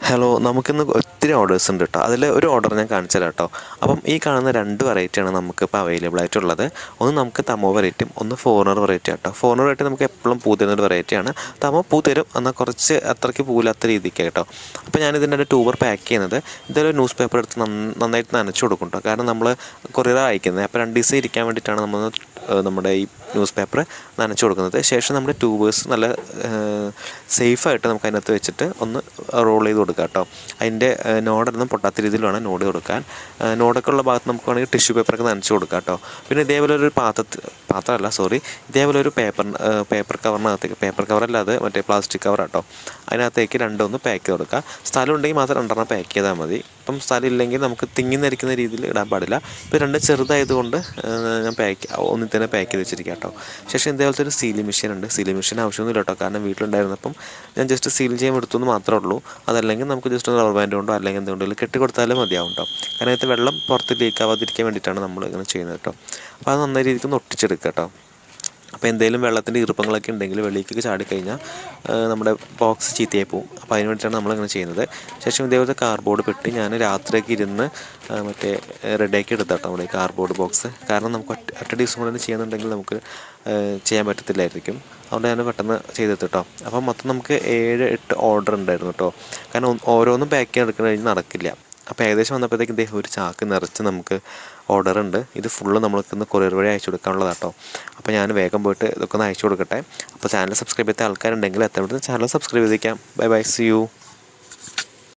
Hello, നമുക്കിന്ന് ഒത്തിരി orders ഉണ്ട് കേട്ടോ. അതിൽ ഒരു ഓർഡർ ഞാൻ കാണിച്ചു തരാം കേട്ടോ. അപ്പം ഈ കാണുന്ന രണ്ട് വെറൈറ്റിയാണ് നമുക്കിപ്പോൾ അവൈലബിൾ ആയിട്ടുള്ളത്. ഒന്ന് നമുക്ക് തമോ വെറൈറ്റിയും ഒന്ന് ഫോറിനർ വെറൈറ്റി കേട്ടോ. ഫോറിനർ വെറൈറ്റി നമുക്ക് എപ്പോഴും പൂ തരുന്നൊരു വെറൈറ്റിയാണ്. തമോ പൂ തരും, എന്നാൽ കുറച്ച് അത്രയ്ക്ക് പൂവില്ലാത്ത രീതിക്ക് കേട്ടോ. അപ്പോൾ ഞാനിതിൻ്റെ ഒരു ട്യൂബർ പാക്ക് ചെയ്യുന്നത് ഇതൊരു ന്യൂസ് പേപ്പർ എടുത്ത് നന്നായിട്ട് നനച്ച് കൊടുക്കും കേട്ടോ. കാരണം നമ്മൾ കൊറിയർ അയക്കുന്നത്, അപ്പോൾ 2 ദിവസം ഇരിക്കാൻ വേണ്ടിയിട്ടാണ് നമ്മൾ നമ്മുടെ ഈ ന്യൂസ് പേപ്പർ നനച്ച് കൊടുക്കുന്നത്. ശേഷം നമ്മുടെ ട്യൂബേഴ്സ് നല്ല സേഫായിട്ട് നമുക്ക് അതിനകത്ത് വെച്ചിട്ട് ഒന്ന് റോൾ ചെയ്ത് കൊടുക്കുക കേട്ടോ. അതിൻ്റെ നോഡൊന്നും പൊട്ടാത്ത രീതിയിൽ വേണം നോഡ് കൊടുക്കാൻ. നോടൊക്കെ ഉള്ള ഭാഗത്ത് നമുക്ക് വേണമെങ്കിൽ ടിഷ്യൂ പേപ്പറൊക്കെ നനച്ച് കൊടുക്കാം കേട്ടോ. പിന്നെ ഇതേപോലെ ഒരു ഇതേപോലെ ഒരു പേപ്പർ കവറിനകത്തേക്ക്, പേപ്പർ കവറല്ലാതെ മറ്റേ പ്ലാസ്റ്റിക് കവർ കേട്ടോ, അതിനകത്തേക്ക് രണ്ടൊന്ന് പാക്ക് ചെയ്ത് കൊടുക്കുക. സ്ഥലം ഉണ്ടെങ്കിൽ മാത്രം 2 പാക്ക് ചെയ്താൽ മതി. ഇപ്പം സ്ഥലം ഇല്ലെങ്കിൽ നമുക്ക് തിങ്ങിന്നിരിക്കുന്ന രീതിയിൽ ഇടാൻ പാടില്ല. ഇപ്പോൾ 2 ചെറുതായതുകൊണ്ട് ഞാൻ ഒന്നിൽ തന്നെ പാക്ക് ചെയ്ത് വെച്ചിരിക്കുക കേട്ടോ. ശേഷം ഇതേപോലത്തെ ഒരു സീലിംഗ് മെഷീൻ ഉണ്ട്. സീലിംഗ് മെഷീൻ ആവശ്യമൊന്നുമില്ല കേട്ടോ, കാരണം വീട്ടിലുണ്ടായിരുന്നപ്പം ഞാൻ ജസ്റ്റ് സീൽ ചെയ്യാൻ എടുത്തുനിന്ന് മാത്രമേ ഉള്ളൂ. അതല്ലെങ്കിൽ നമുക്ക് ജസ്റ്റ് റബ്ബർ ബാൻഡ് കൊണ്ടോ അല്ലെങ്കിൽ എന്തുകൊണ്ടെങ്കിലും കെട്ടി കൊടുത്താലും മതിയാവും കേട്ടോ. കാരണം ഇതിനകത്ത് വെള്ളം പുറത്ത് ലീക്ക് ആവാതിരിക്കാൻ വേണ്ടിയിട്ടാണ് നമ്മൾ ഇങ്ങനെ ചെയ്യുന്നത് കേട്ടോ. അപ്പോൾ അത് നന്നായി രീതിക്ക് ഒന്ന് ഒട്ടിച്ചെടുക്കുക കേട്ടോ. അപ്പോൾ എന്തെങ്കിലും വെള്ളത്തിൻ്റെ ഈർപ്പങ്ങളൊക്കെ ഉണ്ടെങ്കിൽ വെളിയിലേക്ക് ചാടിക്കഴിഞ്ഞാൽ നമ്മുടെ ബോക്സ് ചീത്തയായി പോകും. അപ്പോൾ അതിന് വേണ്ടിയിട്ടാണ് നമ്മളിങ്ങനെ ചെയ്യുന്നത്. ശേഷം ഇതേപോലത്തെ കാർഡ്ബോർഡ് പെട്ടി ഞാൻ രാത്രിയൊക്കെ ഇരുന്ന് മറ്റേ റെഡിയാക്കി എടുത്താട്ടോ നമ്മുടെ ഈ കാർഡ്ബോർഡ് ബോക്സ്. കാരണം നമുക്ക് ഒറ്റ ദിവസം കൊണ്ട് ചെയ്യുന്നുണ്ടെങ്കിൽ നമുക്ക് ചെയ്യാൻ പറ്റത്തില്ലായിരിക്കും. അതുകൊണ്ട് ഞാൻ പെട്ടെന്ന് ചെയ്തെടുത്തു. അപ്പം മൊത്തം നമുക്ക് 7-8 ഓർഡർ ഉണ്ടായിരുന്നു കേട്ടോ. കാരണം ഓരോന്നും പാക്ക് ചെയ്യാൻ എടുക്കുന്ന കഴിഞ്ഞ് നടക്കില്ല. അപ്പോൾ ഏകദേശം വന്നപ്പോഴത്തേക്കും ഇദ്ദേഹം ഒരു ചാക്ക് നിറച്ച് നമുക്ക് ഓർഡർ ഉണ്ട്. ഇത് ഫുള്ള് നമ്മൾക്കിന്ന് കൊറിയർ വഴി അയച്ചു കൊടുക്കാനുള്ളതാട്ടോ. അപ്പോൾ ഞാൻ വേഗം പോയിട്ട് ഇതൊക്കെ ഒന്ന് അയച്ചു കൊടുക്കട്ടെ. അപ്പോൾ ചാനൽ സബ്സ്ക്രൈബ് ചെയ്ത ആൾക്കാരുണ്ടെങ്കിൽ എത്രയും ചാനൽ സബ്സ്ക്രൈബ് ചെയ്തേക്കാം. Bye bye, see U.